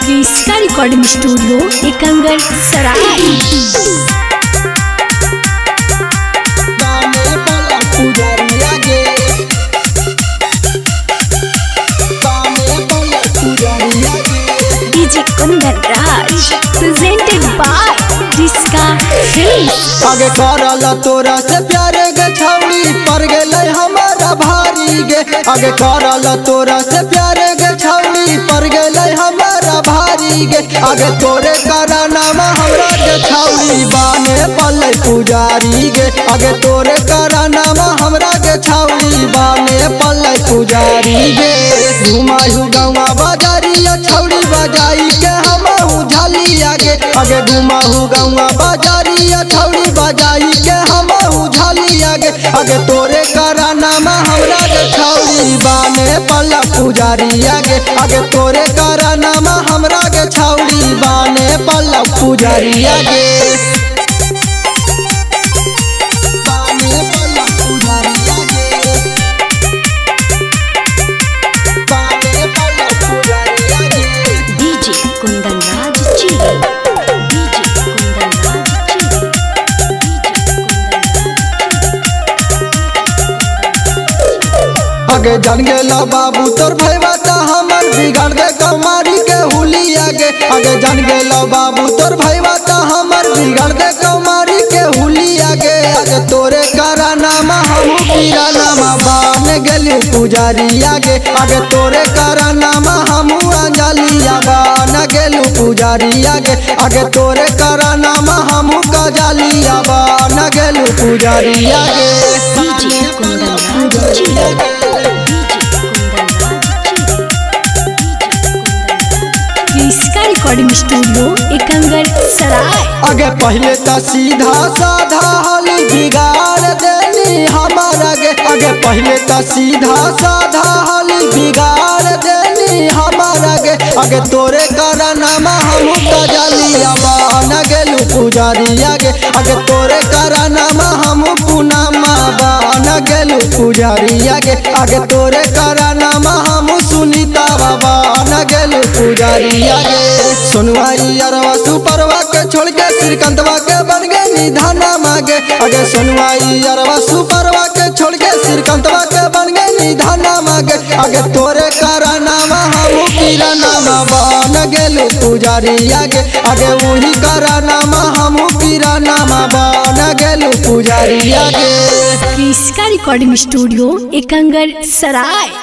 इसका recording studio एकंगर सराय। DJ Kundan Raj presented by जिसका आगे करल तोरा से प्यारे गे छौड़ी पर गेलै हमारा भारी गे। आगे करल तोरा से प्यारे गे छौड़ी पर गेलै हमारा भारी गे। आगे तोरे करानामा हमरा गे छौड़ी बाने पल्लै पुजारी गे। आगे तोरे करानामा हमरा गे छौड़ी बाने पल्लै पुजारी गे। घुमाहु गौवा बाजारिया छौड़ी बजाई के हमहु झलिया गे। आगे घुमाहु गौवा बाजारिया छौड़ी बजाई के हमहु झलिया गे। आगे तोरे करानामा हमरा गे छौड़ी बाने पल्ला पुजारिया गे। आगे तोरे करानामा हमरा गे छौड़ी बाने पल्ला पुजारिया गे। आगे जान गेला बाबू तोर भैया ता हमर बिगाड़ दे कौमारी के हुलिया गे। आगे जान गेला बाबू तोर भैया ता हमर बिगाड़ दे कौमारी के हुलिया गे। आगे तोरे करानामा हमहु पीरानामा बान गेली पुजारिया गे। आगे तोरे करानामा हमहु अंजलिया बान गेलु पुजारिया गे। आगे तोरे करानामा हमहु कजलिया बान गेलु पुजारिया गे। डीजे कुंदन राज इसका रिकॉर्डिंग स्टूडियो एकंगर सराय। आगे पहले तो सीधा साधा हाल बिगाड़ देनी हमारा गे। आगे पहले तो सीधा साधा हाल बिगाड़ देनी हमारा गे। आगे तोरे करानामा हमहु कजलिया बान गेलु पुजारिया गे। आगे तोरे करानामा हमहु पुनामा बान गेलु पुजारिया गे। आगे तोरे करानामा हमहु सुनीता बान गेलु पुजारिया गे। सोनुआई अरवा सुपरवा के छोड़ के श्रीकांतवा के बन गए निधाना मागे। आगे सोनुआई अरवा सुपरवा के छोड़ के श्रीकांतवा के बन गए निधाना मागे। आगे तोरे करानामा हमहु पीरानामा बन गेलु पुजारिया गे। आगे वही करानामा हमहु पीरानामा बन गेलु पुजारिया गे। इसका रिकॉर्डिंग स्टूडियो एकंगर सराय।